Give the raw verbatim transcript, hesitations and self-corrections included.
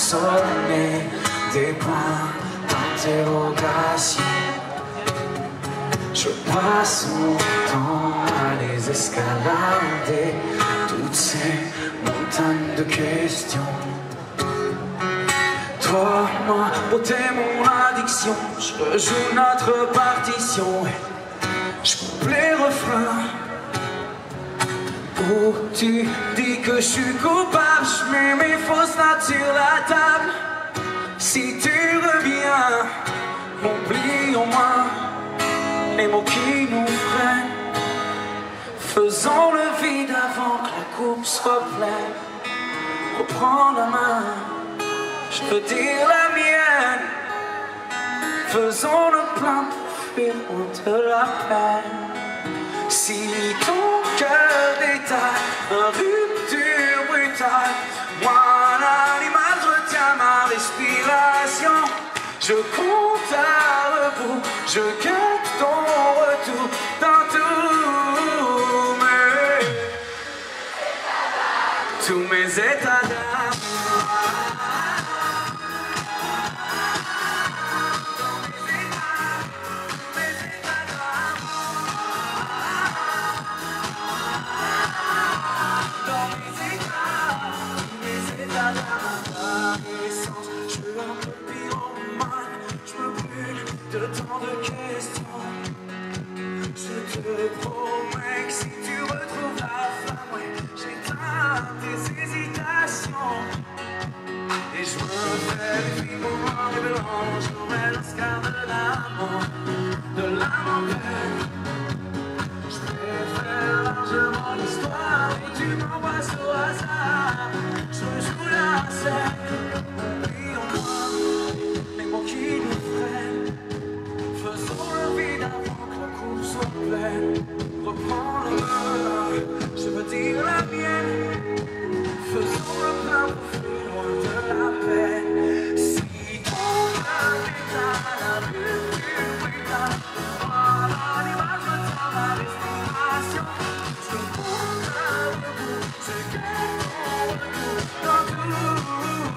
sonner des points d'interrogation. Je passe mon temps à les escalader, toutes ces montagnes de questions. Toi, moi, oh t'es mon addiction. Je rejoue notre partition, je coupe les refrains. Oh, tu dis que je suis coupable, je mets mes fausses nattes sur la table. Si tu reviens, oublie au moins les mots qui nous freinent. Faisons le vide avant que la coupe soit pleine. Reprends la main, je veux dire la mienne. Faisons le plein pour fuir de la peine. Si ton cœur détaille une rupture brutale, moi l'animal, je tiens ma respiration. Je compte à rebours, je guette ton retour dans tous mes, tous mes états d'âme. Je veux un peu pyromane, je me brûle de tant de questions. Je te promets que si tu retrouves la flamme, ouais, j'éteins tes hésitations. Et je me fais des films au noir et blanc, j'aurai l'Oscar de l'amour, de l'âme en peine. Je préfère largement l'histoire où tu m'envoies au hasard. Je joue la scène, oublie en moi les mots qui nous freinent. Faisons le vide avant que la coupe soit pleine. Reprends-le, je veux dire la mienne. Faisons le plein pour fuir de la peine. Si ton cœur est à la rupture brutale, moi l'animal, je tiens ma respiration. Je compte à rebours, je guette ton retour dans tout.